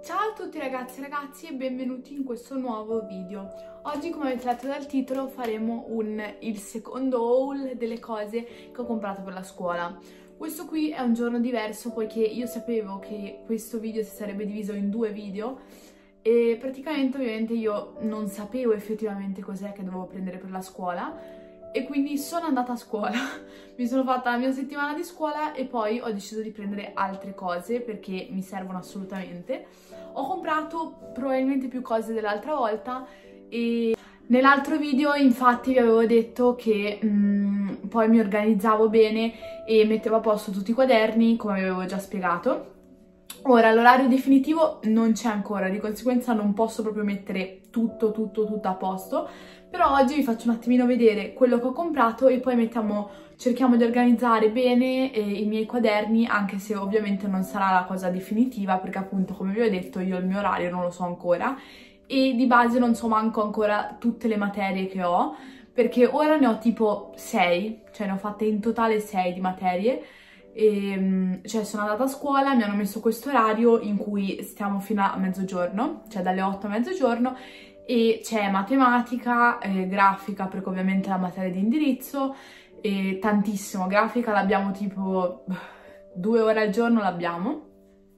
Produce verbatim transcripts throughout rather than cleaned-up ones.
Ciao a tutti ragazzi e ragazzi e benvenuti in questo nuovo video. Oggi, come avete letto dal titolo, faremo un, il secondo haul delle cose che ho comprato per la scuola. Questo qui è un giorno diverso poiché io sapevo che questo video si sarebbe diviso in due video e praticamente ovviamente io non sapevo effettivamente cos'è che dovevo prendere per la scuola e quindi sono andata a scuola, mi sono fatta la mia settimana di scuola e poi ho deciso di prendere altre cose perché mi servono assolutamente. Ho comprato probabilmente più cose dell'altra volta e nell'altro video infatti vi avevo detto che mh, poi mi organizzavo bene e mettevo a posto tutti i quaderni come vi avevo già spiegato. Ora l'orario definitivo non c'è ancora, di conseguenza non posso proprio mettere tutto tutto tutto a posto, però oggi vi faccio un attimino vedere quello che ho comprato e poi mettiamo, cerchiamo di organizzare bene eh, i miei quaderni, anche se ovviamente non sarà la cosa definitiva perché appunto, come vi ho detto, io il mio orario non lo so ancora e di base non so manco ancora tutte le materie che ho, perché ora ne ho tipo sei, cioè ne ho fatte in totale sei di materie. E, cioè sono andata a scuola, mi hanno messo questo orario in cui stiamo fino a mezzogiorno, cioè dalle otto a mezzogiorno, e c'è matematica, eh, grafica perché ovviamente è la materia di indirizzo, e tantissimo, grafica l'abbiamo tipo due ore al giorno l'abbiamo,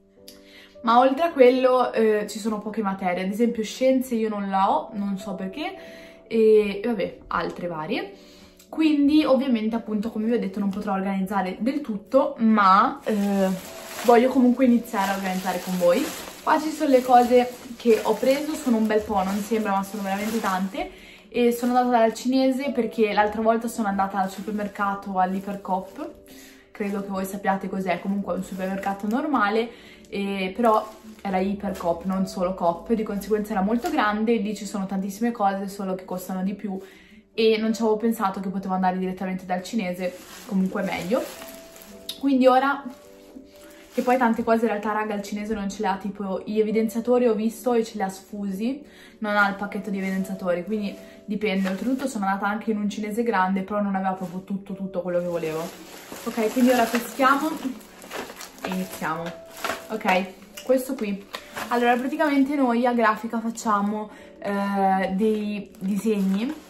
ma oltre a quello eh, ci sono poche materie, ad esempio scienze io non la ho, non so perché, e vabbè, altre varie. Quindi ovviamente appunto, come vi ho detto, non potrò organizzare del tutto, ma eh, voglio comunque iniziare a organizzare con voi. Qua ci sono le cose che ho preso, sono un bel po', non sembra, ma sono veramente tante. E sono andata dal cinese perché l'altra volta sono andata al supermercato all'Ipercoop, credo che voi sappiate cos'è, comunque è un supermercato normale, e però era Ipercoop, non solo Coop, di conseguenza era molto grande, lì ci sono tantissime cose, solo che costano di più. E non ci avevo pensato che potevo andare direttamente dal cinese, comunque meglio. Quindi ora, che poi tante cose in realtà raga il cinese non ce le ha, tipo gli evidenziatori ho visto e ce li ha sfusi, non ha il pacchetto di evidenziatori, quindi dipende. Oltretutto sono andata anche in un cinese grande, però non aveva proprio tutto tutto quello che volevo. Ok, quindi ora peschiamo e iniziamo. Ok, questo qui. Allora, praticamente noi a grafica facciamo eh, dei disegni,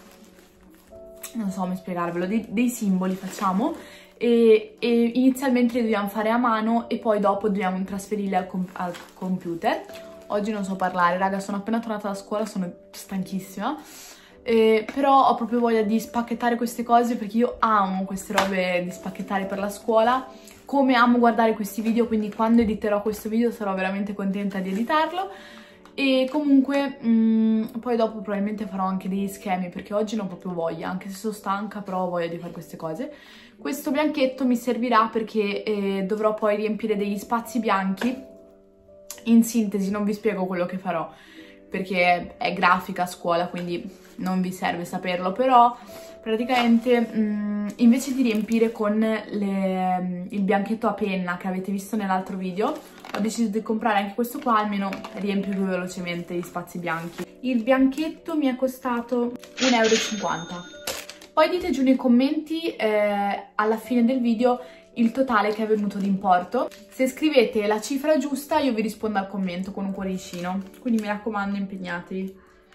non so come spiegarvelo, dei, dei simboli facciamo e, e inizialmente li dobbiamo fare a mano e poi dopo dobbiamo trasferirli al, com al computer. Oggi non so parlare, raga, sono appena tornata da scuola, sono stanchissima, eh, però ho proprio voglia di spacchettare queste cose perché io amo queste robe di spacchettare per la scuola, come amo guardare questi video, quindi quando editerò questo video sarò veramente contenta di editarlo. E comunque mh, poi dopo probabilmente farò anche degli schemi perché oggi non ho proprio voglia, anche se sono stanca, però ho voglia di fare queste cose. Questo bianchetto mi servirà perché eh, dovrò poi riempire degli spazi bianchi. In sintesi non vi spiego quello che farò perché è grafica a scuola, quindi non vi serve saperlo, però praticamente mh, invece di riempire con le, il bianchetto a penna che avete visto nell'altro video, ho deciso di comprare anche questo qua, almeno riempio più velocemente gli spazi bianchi. Il bianchetto mi è costato un euro e cinquanta. Poi dite giù nei commenti eh, alla fine del video il totale che è venuto d'importo. Se scrivete la cifra giusta io vi rispondo al commento con un cuoricino, quindi mi raccomando impegnatevi.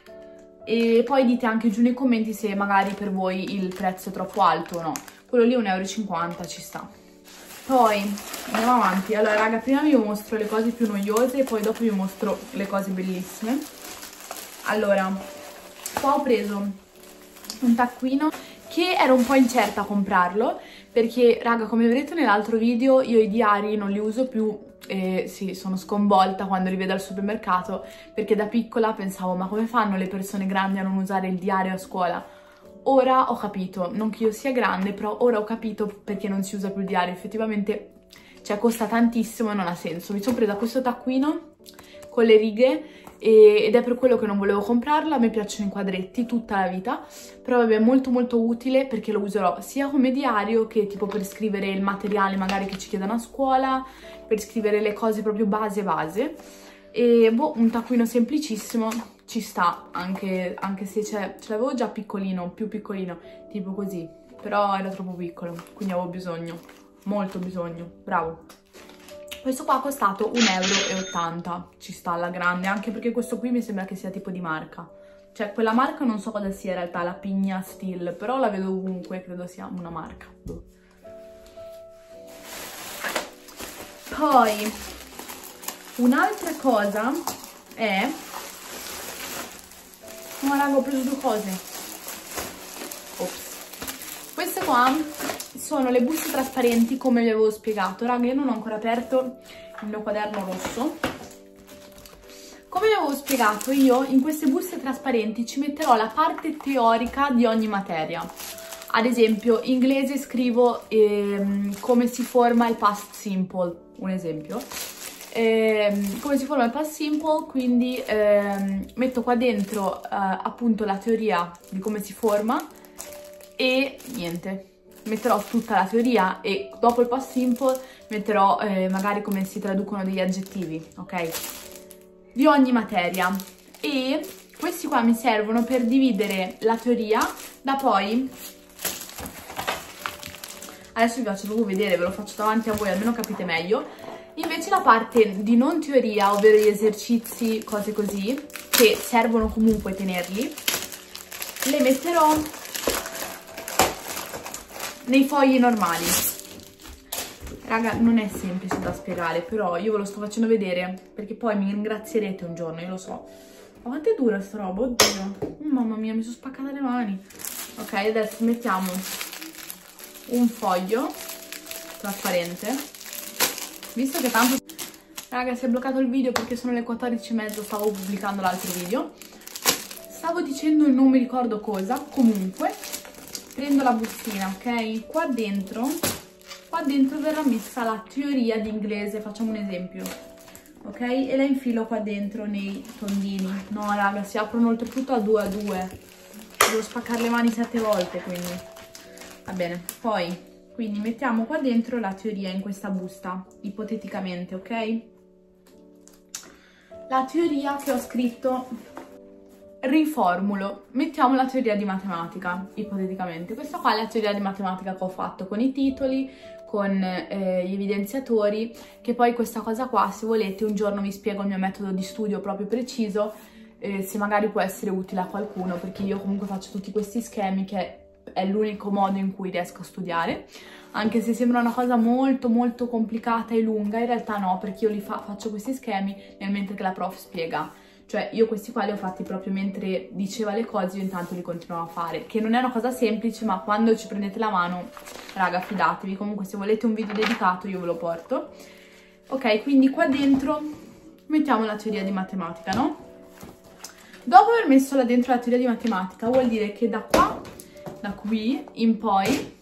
E poi dite anche giù nei commenti se magari per voi il prezzo è troppo alto o no. Quello lì un euro e cinquanta ci sta. Poi andiamo avanti. Allora raga, prima vi mostro le cose più noiose e poi dopo vi mostro le cose bellissime. Allora, qua ho preso un taccuino che ero un po' incerta a comprarlo perché raga, come vi ho detto nell'altro video, io i diari non li uso più e sì, sono sconvolta quando li vedo al supermercato perché da piccola pensavo ma come fanno le persone grandi a non usare il diario a scuola? Ora ho capito, non che io sia grande, però ora ho capito perché non si usa più il diario, effettivamente cioè costa tantissimo e non ha senso. Mi sono presa questo taccuino con le righe e, ed è per quello che non volevo comprarlo. A me piacciono i quadretti tutta la vita, però vabbè, è molto molto utile perché lo userò sia come diario che tipo per scrivere il materiale magari che ci chiedono a scuola, per scrivere le cose proprio base base. E boh, un taccuino semplicissimo, ci sta, anche, anche se ce l'avevo già piccolino, più piccolino, tipo così, però era troppo piccolo, quindi avevo bisogno, molto bisogno, bravo. Questo qua ha costato un euro e ottanta, ci sta alla grande, anche perché questo qui mi sembra che sia tipo di marca. Cioè quella marca non so cosa sia in realtà, la Pigna Steel, però la vedo ovunque, credo sia una marca. Poi un'altra cosa è... Oh raga, ho preso due cose. Ops. Queste qua sono le buste trasparenti come vi avevo spiegato. Raga, io non ho ancora aperto il mio quaderno rosso. Come vi avevo spiegato, io in queste buste trasparenti ci metterò la parte teorica di ogni materia. Ad esempio, inglese scrivo ehm, come si forma il past simple, un esempio. Ehm, come si forma il past simple, quindi ehm, metto qua dentro eh, appunto la teoria di come si forma e niente. Metterò tutta la teoria e dopo il past simple metterò eh, magari come si traducono degli aggettivi, ok? Di ogni materia. E questi qua mi servono per dividere la teoria da poi... Adesso vi faccio proprio vedere, ve lo faccio davanti a voi, almeno capite meglio. Invece la parte di non teoria, ovvero gli esercizi, cose così, che servono comunque tenerli, le metterò nei fogli normali. Raga, non è semplice da spiegare, però io ve lo sto facendo vedere, perché poi mi ringrazierete un giorno, io lo so. Ma quanto è dura sta roba, oddio. Mamma mia, mi sono spaccata le mani. Ok, adesso mettiamo un foglio trasparente. Visto che tanto... Raga, si è bloccato il video perché sono le quattordici e mezza, stavo pubblicando l'altro video. Stavo dicendo non mi ricordo cosa. Comunque, prendo la bustina, ok? Qua dentro, qua dentro verrà messa la teoria di inglese, facciamo un esempio, ok? E la infilo qua dentro nei tondini. No, raga, si aprono oltretutto a due a due. Devo spaccare le mani sette volte, quindi... Va bene, poi, quindi mettiamo qua dentro la teoria in questa busta, ipoteticamente, ok? La teoria che ho scritto, riformulo, mettiamo la teoria di matematica, ipoteticamente. Questa qua è la teoria di matematica che ho fatto con i titoli, con eh, gli evidenziatori, che poi questa cosa qua, se volete, un giorno vi spiego il mio metodo di studio proprio preciso, eh, se magari può essere utile a qualcuno, perché io comunque faccio tutti questi schemi che... è l'unico modo in cui riesco a studiare, anche se sembra una cosa molto molto complicata e lunga, in realtà no, perché io li fa, faccio questi schemi nel mentre che la prof spiega, cioè io questi qua li ho fatti proprio mentre diceva le cose, io intanto li continuavo a fare, che non è una cosa semplice, ma quando ci prendete la mano, raga, fidatevi. Comunque se volete un video dedicato io ve lo porto. Ok, quindi qua dentro mettiamo la teoria di matematica, no? Dopo aver messo là dentro la teoria di matematica vuol dire che da qua, da qui in poi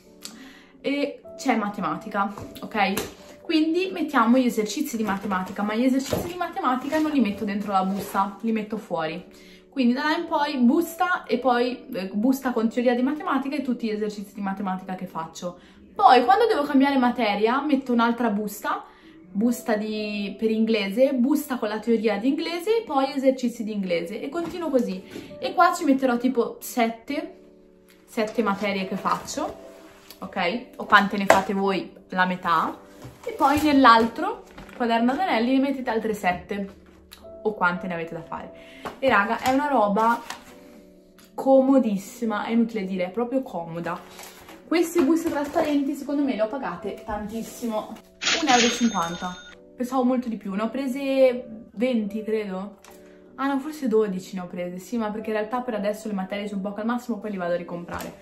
e c'è matematica, ok? Quindi mettiamo gli esercizi di matematica, ma gli esercizi di matematica non li metto dentro la busta, li metto fuori. Quindi da là in poi busta e poi eh, busta con teoria di matematica e tutti gli esercizi di matematica che faccio. Poi quando devo cambiare materia metto un'altra busta, busta di, per inglese, busta con la teoria di inglese e poi esercizi di inglese e continuo così. E qua ci metterò tipo sette sette materie che faccio, ok? O quante ne fate voi, la metà. E poi nell'altro quaderno ad anelli ne mettete altre sette, o quante ne avete da fare. E raga, è una roba comodissima, è inutile dire, è proprio comoda. Queste buste trasparenti secondo me le ho pagate tantissimo, un euro e cinquanta. Pensavo molto di più, ne ho prese venti credo. Ah no, forse dodici ne ho prese, sì, ma perché in realtà per adesso le materie sono poco al massimo, poi li vado a ricomprare.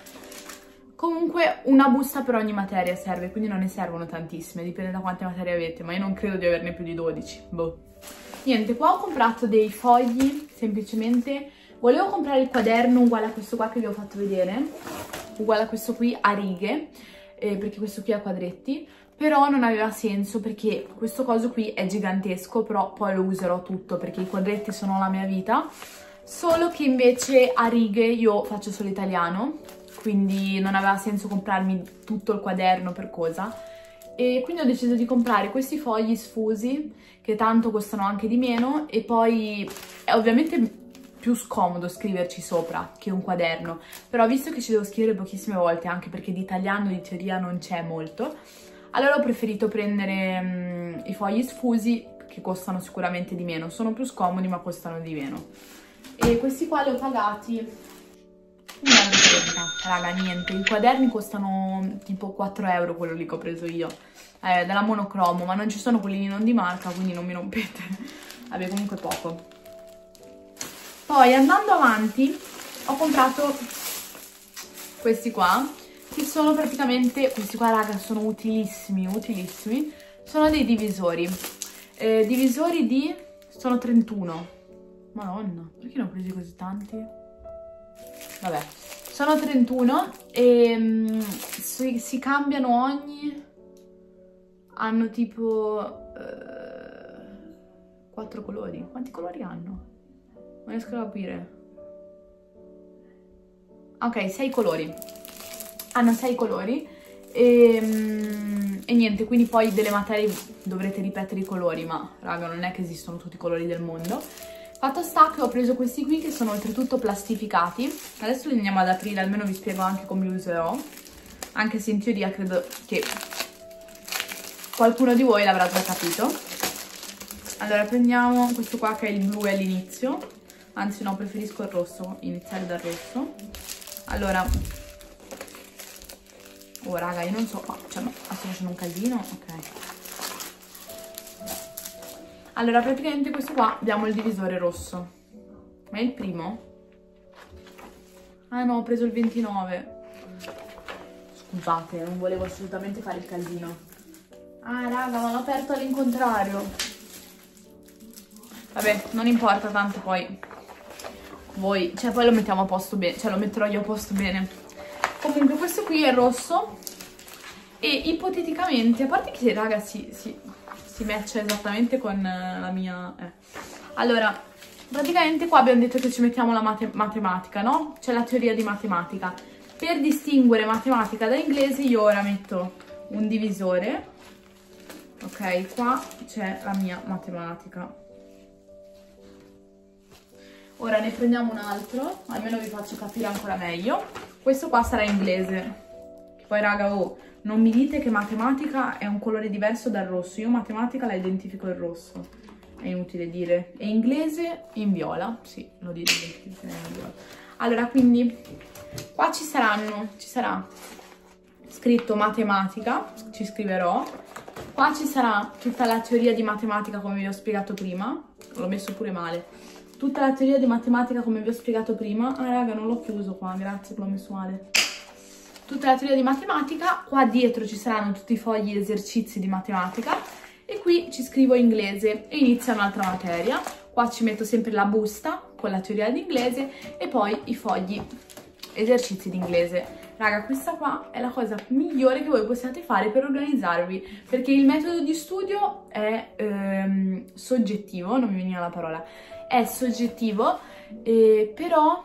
Comunque una busta per ogni materia serve, quindi non ne servono tantissime, dipende da quante materie avete, ma io non credo di averne più di dodici, boh. Niente, qua ho comprato dei fogli, semplicemente, volevo comprare il quaderno uguale a questo qua che vi ho fatto vedere, uguale a questo qui a righe, eh, perché questo qui ha quadretti, però non aveva senso perché questo coso qui è gigantesco, però poi lo userò tutto perché i quadretti sono la mia vita, solo che invece a righe io faccio solo italiano, quindi non aveva senso comprarmi tutto il quaderno per cosa, e quindi ho deciso di comprare questi fogli sfusi che tanto costano anche di meno e poi è ovviamente più scomodo scriverci sopra che un quaderno, però visto che ci devo scrivere pochissime volte, anche perché di italiano di teoria non c'è molto, Allora ho preferito prendere um, i fogli sfusi, che costano sicuramente di meno, sono più scomodi ma costano di meno. E questi qua li ho pagati un euro e trenta, raga, niente. I quaderni costano tipo quattro euro, quello lì che ho preso io, eh, della monocromo, ma non ci sono quelli non di marca, quindi non mi rompete. Vabbè, comunque poco. Poi andando avanti ho comprato questi qua, che sono praticamente, questi qua raga sono utilissimi, utilissimi, sono dei divisori, eh, divisori di, sono trentuno, madonna, perché ne ho presi così tanti? Vabbè, sono trentuno e um, si, si cambiano ogni, hanno tipo uh, quattro colori, quanti colori hanno? Non riesco a capire. Ok, sei colori. Hanno sei colori e, e niente, quindi poi delle materie dovrete ripetere i colori, ma raga non è che esistono tutti i colori del mondo. Fatto sta che ho preso questi qui che sono oltretutto plastificati. Adesso li andiamo ad aprire, almeno vi spiego anche come li userò, anche se in teoria credo che qualcuno di voi l'avrà già capito. Allora prendiamo questo qua che è il blu all'inizio. Anzi no, preferisco il rosso, iniziare dal rosso. Allora, oh raga, io non so, oh, cioè, no, sto facendo un casino, ok. Allora, praticamente questo qua abbiamo il divisore rosso. Ma è il primo? Ah no, ho preso il ventinove. Scusate, non volevo assolutamente fare il casino. Ah raga, ma l'ho aperto all'incontrario. Vabbè, non importa tanto poi. Voi, cioè poi lo mettiamo a posto bene, cioè lo metterò io a posto bene. Comunque questo qui è rosso e ipoteticamente, a parte che raga si, si, si matcha esattamente con la mia... Eh. Allora, praticamente qua abbiamo detto che ci mettiamo la mate matematica, no? C'è la teoria di matematica. Per distinguere matematica da inglese io ora metto un divisore. Ok, qua c'è la mia matematica. Ora ne prendiamo un altro, almeno vi faccio capire ancora meglio. Questo qua sarà inglese. Poi raga, oh, non mi dite che matematica è un colore diverso dal rosso. Io matematica la identifico il rosso. È inutile dire. E inglese in viola. Sì, lo dite in viola. Allora, quindi qua ci saranno, ci sarà scritto matematica, ci scriverò. Qua ci sarà tutta la teoria di matematica come vi ho spiegato prima. L'ho messo pure male. Tutta la teoria di matematica come vi ho spiegato prima. Ah raga, non l'ho chiuso qua, grazie che l'ho messo male. Tutta la teoria di matematica. Qua dietro ci saranno tutti i fogli esercizi di matematica. E qui ci scrivo inglese e inizia un'altra materia. Qua ci metto sempre la busta con la teoria di inglese e poi i fogli esercizi di inglese. Raga, questa qua è la cosa migliore che voi possiate fare per organizzarvi, perché il metodo di studio è ehm, soggettivo, non mi veniva la parola, è soggettivo, eh, però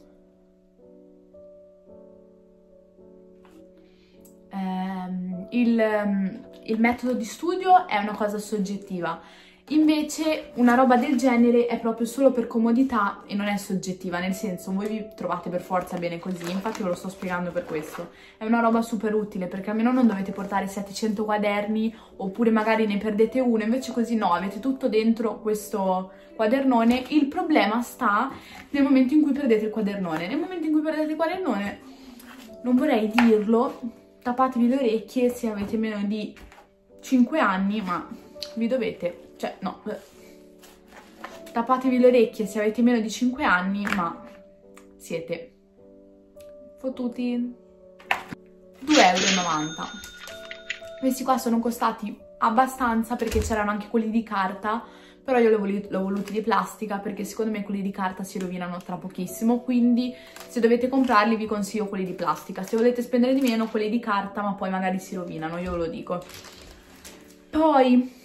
ehm, il, il metodo di studio è una cosa soggettiva. Invece una roba del genere è proprio solo per comodità e non è soggettiva, nel senso voi vi trovate per forza bene così, infatti ve lo sto spiegando per questo. È una roba super utile perché almeno non dovete portare settecento quaderni oppure magari ne perdete uno, invece così no, avete tutto dentro questo quadernone. Il problema sta nel momento in cui perdete il quadernone. Nel momento in cui perdete il quadernone, non vorrei dirlo, tappatevi le orecchie se avete meno di cinque anni, ma vi dovete... Cioè, no, tappatevi le orecchie se avete meno di cinque anni, ma siete fottuti. due e novanta euro. Questi qua sono costati abbastanza perché c'erano anche quelli di carta, però io l'ho voluti di plastica perché secondo me quelli di carta si rovinano tra pochissimo, quindi se dovete comprarli vi consiglio quelli di plastica. Se volete spendere di meno, quelli di carta, ma poi magari si rovinano, io ve lo dico. Poi...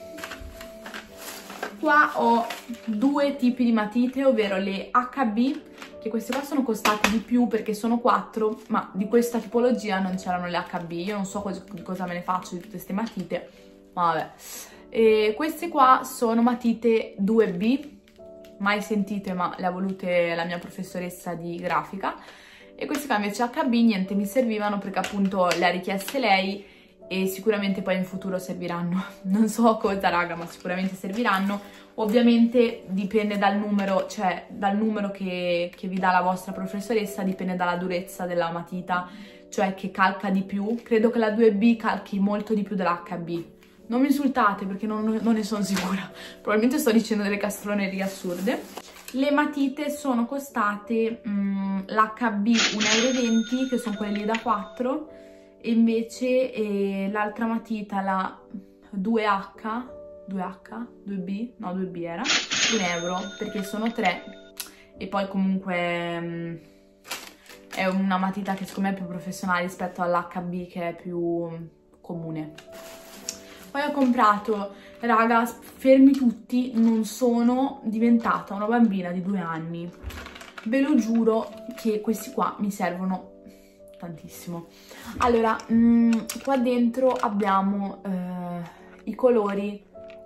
qua ho due tipi di matite, ovvero le H B, che queste qua sono costate di più perché sono quattro, ma di questa tipologia non c'erano le H B. Io non so cos di cosa me ne faccio di tutte queste matite, ma vabbè. E queste qua sono matite due B, mai sentite ma le ha volute la mia professoressa di grafica. E queste qua invece H B, niente, mi servivano perché appunto le ha richieste lei e sicuramente poi in futuro serviranno. Non so cosa, raga, ma sicuramente serviranno. Ovviamente dipende dal numero, cioè dal numero che, che vi dà la vostra professoressa, dipende dalla durezza della matita, cioè che calca di più. Credo che la due B calchi molto di più dell'H B. Non mi insultate perché non, non ne sono sicura, probabilmente sto dicendo delle castronerie assurde. Le matite sono costate mm, l'H B uno e venti euro, che sono quelle lì da quattro, e invece eh, l'altra matita, la due H, due H, due B, no due B era, un euro, perché sono tre, e poi comunque mm, è una matita che secondo me è più professionale rispetto all'H B che è più comune. Poi ho comprato, raga, fermi tutti, non sono diventata una bambina di due anni. Ve lo giuro che questi qua mi servono tantissimo. Allora, mh, qua dentro abbiamo eh, i colori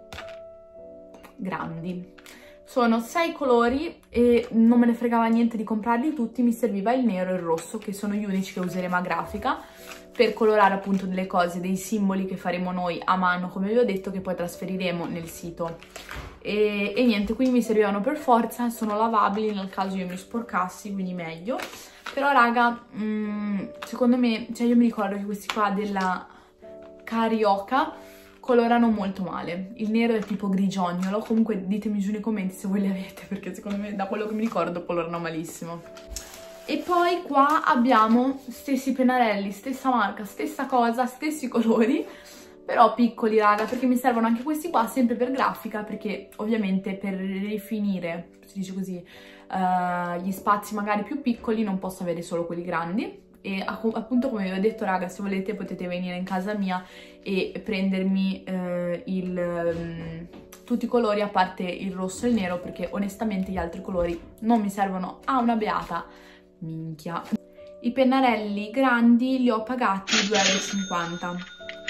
grandi. Sono sei colori e non me ne fregava niente di comprarli tutti, mi serviva il nero e il rosso, che sono gli unici che useremo a grafica, per colorare appunto delle cose, dei simboli che faremo noi a mano, come vi ho detto, che poi trasferiremo nel sito. E, e niente, quindi mi servivano per forza, sono lavabili nel caso io mi sporcassi, quindi meglio. Però raga, mh, secondo me, cioè io mi ricordo che questi qua della Carioca colorano molto male. Il nero è tipo grigiognolo, comunque ditemi giù nei commenti se voi li avete, perché secondo me da quello che mi ricordo colorano malissimo. E poi qua abbiamo stessi pennarelli, stessa marca, stessa cosa, stessi colori, però piccoli raga, perché mi servono anche questi qua sempre per grafica, perché ovviamente per rifinire, si dice così, uh, gli spazi magari più piccoli non posso avere solo quelli grandi. E appunto, come vi ho detto raga, se volete potete venire in casa mia e prendermi eh, il, um, tutti i colori a parte il rosso e il nero, perché onestamente gli altri colori non mi servono a una beata minchia. I pennarelli grandi li ho pagati due e cinquanta euro.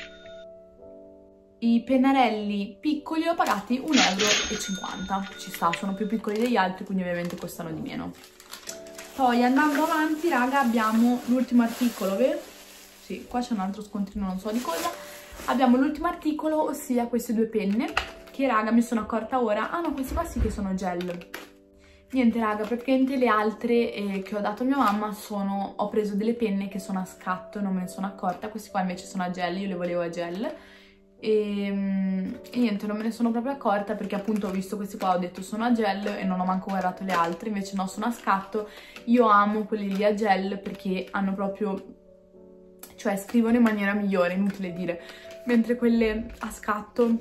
I pennarelli piccoli li ho pagati un euro e cinquanta. Ci sta, sono più piccoli degli altri, quindi ovviamente costano di meno. Poi andando avanti raga abbiamo l'ultimo articolo, vero? Sì, qua c'è un altro scontrino non so di cosa. Abbiamo l'ultimo articolo, ossia queste due penne, che raga mi sono accorta ora, ah no, questi qua sì che sono gel. Niente raga, praticamente le altre eh, che ho dato a mia mamma sono, ho preso delle penne che sono a scatto e non me ne sono accorta, questi qua invece sono a gel, io le volevo a gel. E, e niente, non me ne sono proprio accorta perché appunto ho visto questi qua, ho detto sono a gel e non ho manco guardato le altre, invece no, sono a scatto. Io amo quelli lì a gel perché hanno proprio, cioè scrivono in maniera migliore, inutile dire, mentre quelle a scatto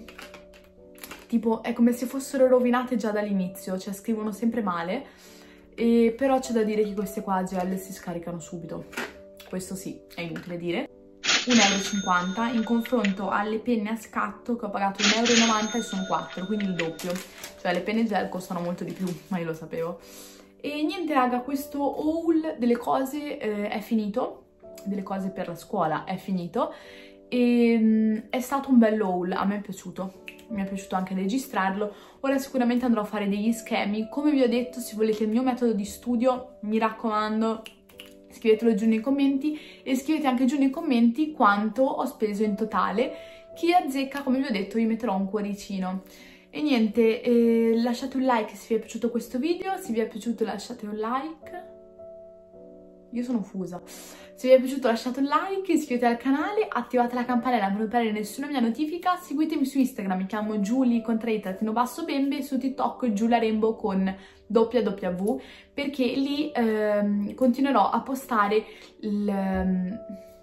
tipo è come se fossero rovinate già dall'inizio, cioè scrivono sempre male, e però c'è da dire che queste qua a gel si scaricano subito, questo sì, è inutile dire. un euro e cinquanta in confronto alle penne a scatto che ho pagato un euro e novanta e sono quattro, quindi il doppio. Cioè le penne gel costano molto di più, ma io lo sapevo. E niente raga, questo haul delle cose eh, è finito, delle cose per la scuola è finito, e mh, è stato un bello haul, a me è piaciuto, mi è piaciuto anche registrarlo. Ora sicuramente andrò a fare degli schemi, come vi ho detto, se volete il mio metodo di studio, mi raccomando, scrivetelo giù nei commenti e scrivete anche giù nei commenti quanto ho speso in totale. Chi azzecca, come vi ho detto, vi metterò un cuoricino. E niente, eh, lasciate un like se vi è piaciuto questo video, se vi è piaciuto lasciate un like. Io sono fusa. Se vi è piaciuto lasciate un like, iscrivetevi al canale, attivate la campanella per non perdere nessuna mia notifica, seguitemi su Instagram, mi chiamo Giulia con basso bembe, e su TikTok Giulia Rainbow con W W, perché lì ehm, continuerò a postare il...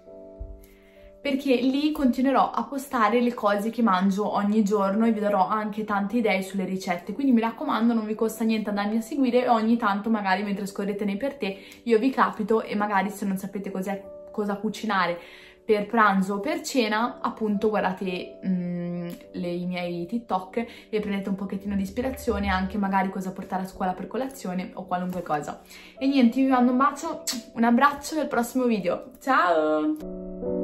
perché lì continuerò a postare le cose che mangio ogni giorno e vi darò anche tante idee sulle ricette, quindi mi raccomando, non vi costa niente andarmi a seguire e ogni tanto magari mentre scorrete nei per te io vi capito e magari se non sapete cosa cucinare per pranzo o per cena, appunto guardate mm, le, i miei TikTok e prendete un pochettino di ispirazione, anche magari cosa portare a scuola per colazione o qualunque cosa. E niente, vi mando un bacio, un abbraccio e al prossimo video, ciao!